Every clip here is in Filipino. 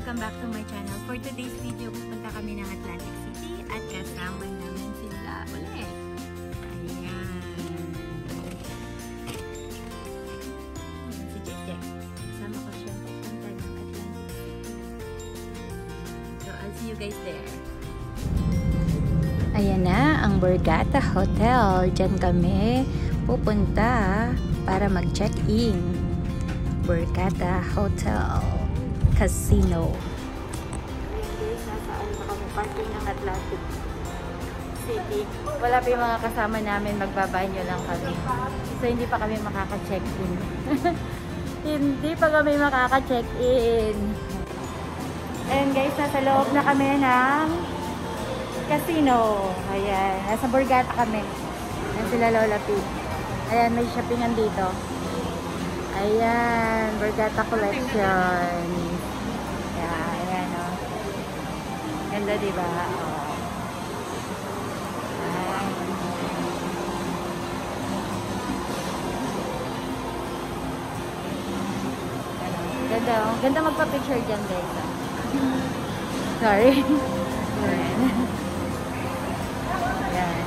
Welcome back to my channel. For today's video, pupunta kami ng Atlantic City at kasama namin sila ulit. Ayan. Si Jake. Kasama ko siya pupunta ng Atlantic City. So, I'll see you guys there. Ayan na, ang Borgata Hotel. Diyan kami pupunta para mag-check-in. Borgata Hotel Casino. Guys, nasaan na kami parking ng Atlantic City. Wala pa yung mga kasama namin, magbabanyo lang kami. So, hindi pa kami makaka-check-in. Hindi pa kami makaka-check-in. Ayan guys, nasa loob na kami ng casino. Ayan, nasa Borgata kami. Ayan sila Lola P. Ayan, may shoppingan dito. Ayan, Borgata Collection. Ayan, o. Ganda, diba? Oh. Ganda, oh. Ganda magpa-picture dyan, guys. Sorry. Ayan.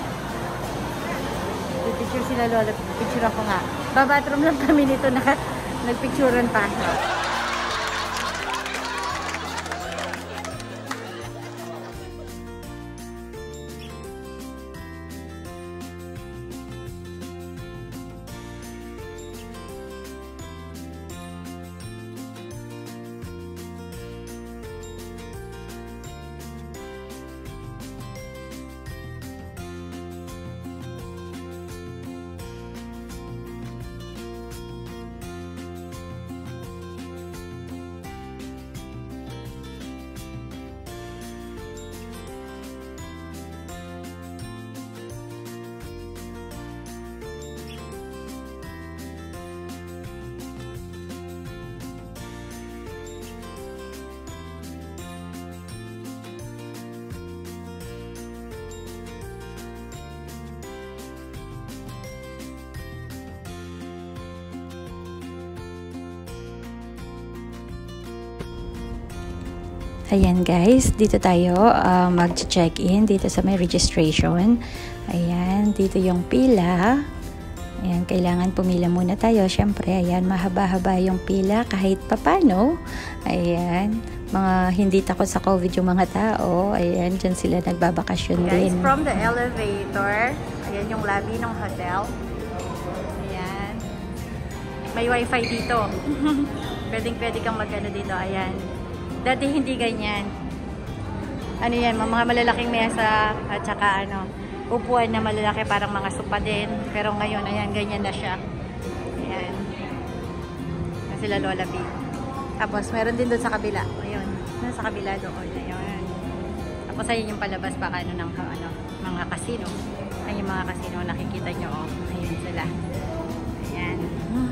Picture sila Lola. Picture ako nga. Babathroom lang kami nito na nagpicturean pa. Ayan guys, dito tayo mag-check-in dito sa may registration. Ayan, dito yung pila. Ayan, kailangan pumila muna tayo. Siyempre, ayan, mahaba-haba yung pila kahit papano. Ayan, mga hindi takot sa COVID yung mga tao. Ayan, dyan sila nagbabakasyon din. Guys, from the elevator, ayan yung lobby ng hotel. Ayan. May wifi dito. Pwedeng-pwede kang mag-ano dito. Ayan. Dati hindi ganyan. Ano yan, mga malalaking mesa at saka ano, upuan na malalaki parang mga sopa din. Pero ngayon, ayan, ganyan na siya. Ayan. Sila Lola B. Tapos, meron din doon sa kabila. Ayun. Sa kabila doon. Ayun. Tapos, ayun yung palabas baka ano, ng mga casino. Ayun yung mga casino. Nakikita nyo, oh. Ayun sila. Ayan.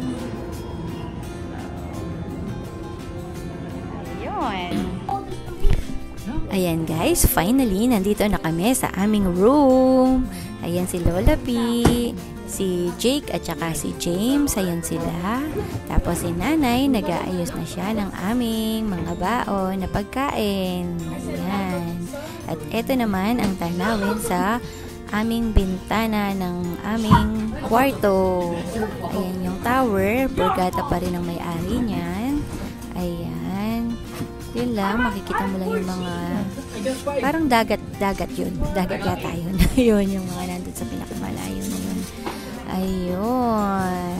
Ayan guys, finally, nandito na kami sa aming room. Ayan si Lola P, si Jake at saka si James. Ayan sila. Tapos si Nanay, nag-aayos na siya ng aming mga baon na pagkain. Ayan. At eto naman ang tanawin sa aming bintana ng aming kwarto. Ayan yung tower. Borgata pa rin ang may-ari niyan. Ayan. Yun lang, makikita mo lang yung mga parang dagat yun. Dagat yata yun. Yun, yung mga nandun sa pinakamalayo na yun. Ayun.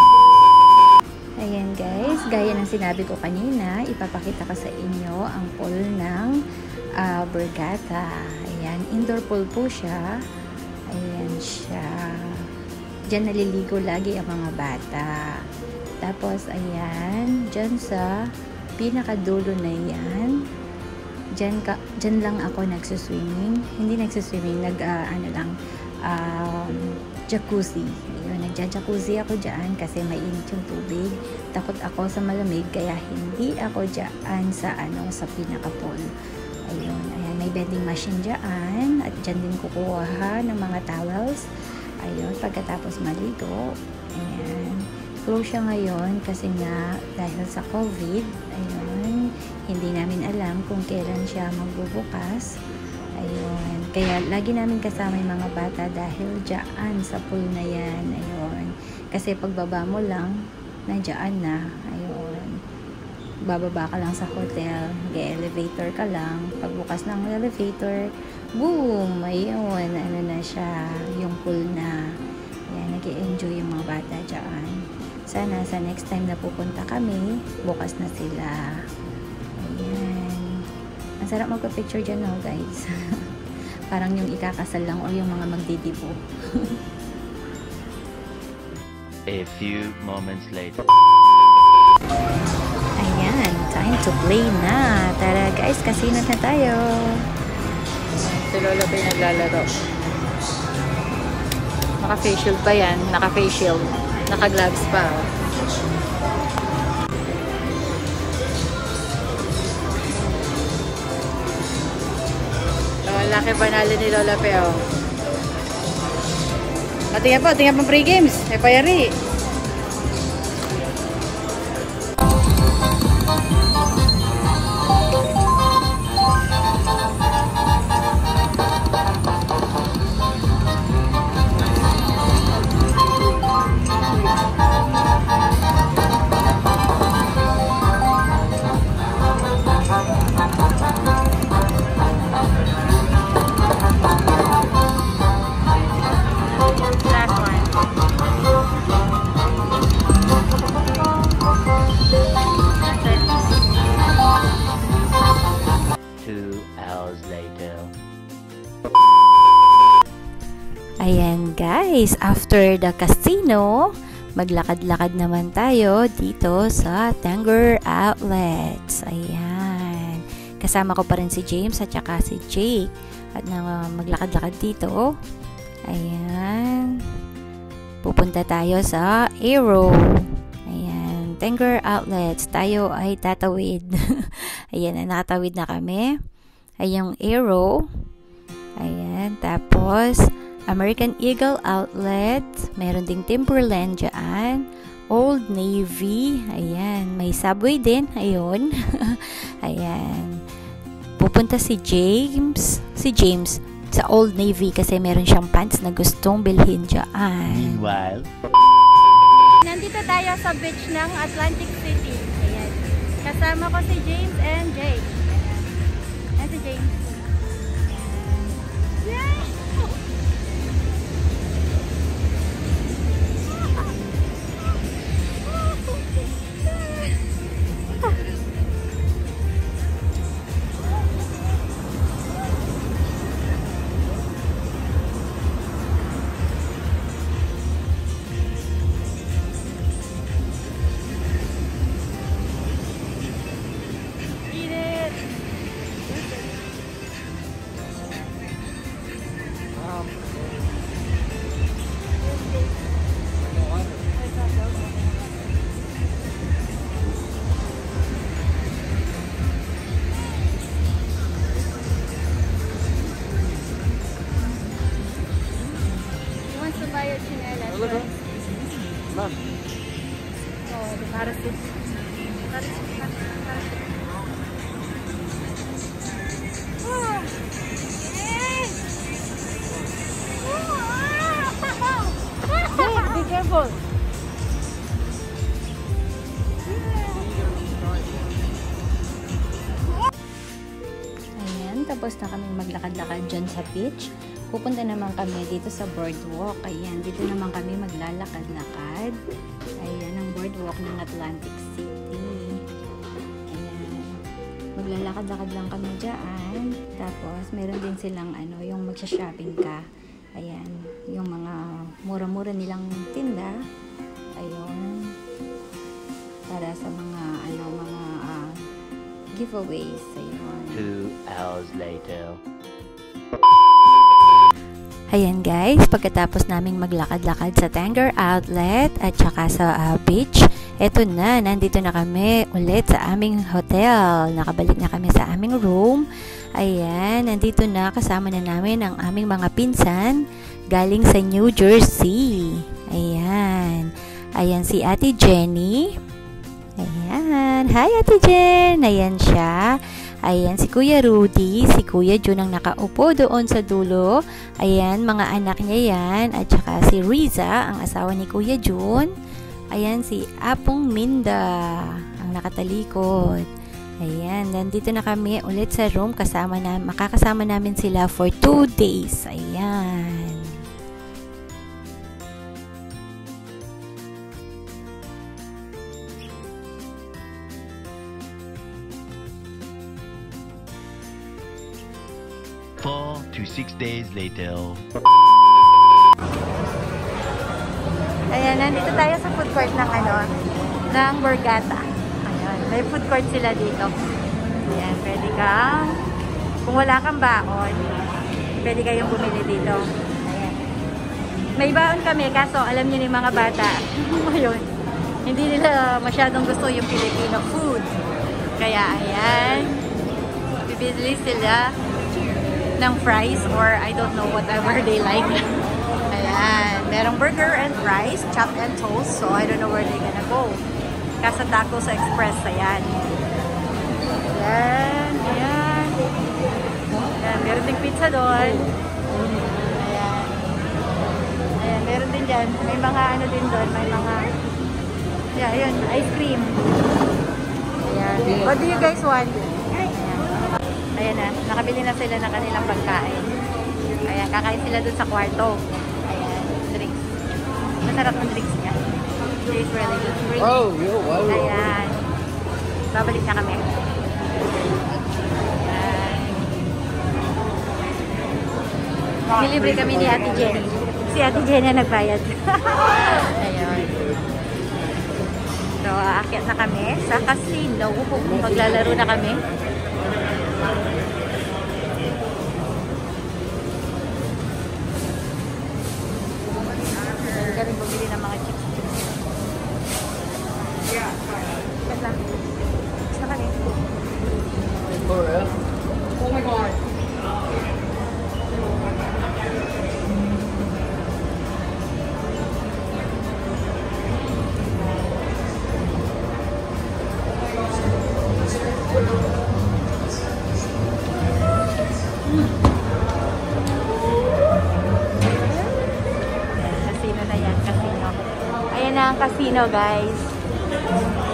Ayan guys, gaya ng sinabi ko kanina, ipapakita ko sa inyo ang pool ng Borgata. Ayan, indoor pool po siya. Ayan siya. Diyan naliligo lagi ang mga bata. Tapos, ayan, dyan sa pinakadulo na yan. Dyan lang ako nagsuswimming. Hindi nagsuswimming, jacuzzi. Ayun, nagja-jacuzzi ako dyan kasi mainit yung tubig. Takot ako sa malamig kaya hindi ako dyan sa pinaka-pool. Ayun, ayan, may vending machine dyan at dyan din kukuha ng mga towels. Ayun, pagkatapos maligo, ayan, Close siya ngayon kasi nga dahil sa COVID. Ayun, hindi namin alam kung kailan siya magbubukas. Ayun, kaya lagi namin kasama yung mga bata dahil dyan sa pool na yan. Ayun, kasi pagbaba mo lang, nandiyan na. Ayun, bababa ka lang sa hotel, mag-elevator ka lang. Pagbukas ng elevator, boom! Ayun, ano na siya, yung pool na. Yan, nag-i-enjoy yung mga bata dyan. Sana sa next time na pupunta kami, bukas na sila. Ayan. Ang sarap magpa-picture dyan, no, guys. Parang yung ikakasal lang o yung mga magdidibo. A few moments later. Ayan, time to play na. Tara guys, casino na tayo. Si Lola pa yung naglalaro. Naka-face shield pa yan. Naka-face shield. Naka-gloves pa. Laki panalo ni Lola Peo. Tingnan po free games. May payari. Ayan guys, after the casino, maglakad-lakad naman tayo dito sa Tanger Outlets. Ayan. Kasama ko pa rin si James at saka si Jake. At maglakad-lakad dito. Ayan. Pupunta tayo sa Aero. Ayan. Tanger Outlets. Tayo ay tatawid. Ayan, nakatawid na kami. Ayan yung Aero. Ayan. Tapos, American Eagle Outlet, meron ding Timberland dyan, Old Navy, ayan, may Subway din, ayun, ayan, pupunta si James sa Old Navy kasi meron siyang pants na gustong bilhin dyan. Meanwhile, nandito tayo sa beach ng Atlantic City, ayan, kasama ko si James and Jake, ayan si James, yeah! Be careful. Ayan, tapos na kaming maglakad-lakad dyan sa beach. Pupunta naman kami dito sa boardwalk. Ayan, dito naman kami maglalakad-lakad. Ayan, ang boardwalk ng Atlantic City. Ayan, maglalakad-lakad lang kami dyan. Tapos, meron din silang yung magsha-shopping ka. Ayan, yung mga mura-mura nilang tinda. Ayun, para sa mga giveaways. Ayun. 2 hours later. Ayan guys, pagkatapos naming maglakad-lakad sa Tanger Outlet at saka sa beach, eto na, nandito na kami ulit sa aming hotel. Nakabalik na kami sa aming room. Ayan, nandito na, kasama na namin ang aming mga pinsan galing sa New Jersey. Ayan. Ayan si Ate Jenny. Ayan. Hi Ate Jen. Ayan siya. Ayan si Kuya Rudy. Si Kuya Jun ang nakaupo doon sa dulo. Ayan, mga anak niya yan. At saka si Riza, ang asawa ni Kuya Jun. Ayan si Apong Minda, ang nakatalikod. Ayan, nandito na kami ulit sa room. Makakasama namin sila for 2 days. Ayan. Four to 6 days later. Ayan, nandito tayo sa food court ng Borgata. Ayan, may food court sila dito. Ayan, pwede kang, kung wala kang baon, pwede kayong bumili dito. Ayan. May baon kami, kaso alam niyo yung mga bata, ngayon, hindi nila masyadong gusto yung Filipino food. Kaya, ayan, bibili sila ng fries or I don't know, whatever they like. Ayan, merong burger and fries, chop and toast, so I don't know where they're gonna go. Casa Tacos Express, ayan. Ayan, ayan. Ayan, meron ding pizza doon. Ayan. Ayan, meron din dyan. May mga ano din doon, may mga, yeah, ayan, ice cream. Ayan. What do you guys want? Ayan. Ayan na, nakabili na sila ng kanilang pagkain. Ayan, kakain sila doon sa kwarto. Ayan, drinks. Masarap ang drinks niya. Tastes really good. Oh, wow. Ayan. Babalik na kami. Nilibre kami ni Ate Jenny. Si Ate Jenny ang nagbayad. Ayun. So, aakyat na kami sa casino. Maglalaro na kami. Pwede rin bumili ng mga chips. Wait lang. Gusto ka rin. Oh my God. Casino na yan, casino. Ayan na ang casino, guys.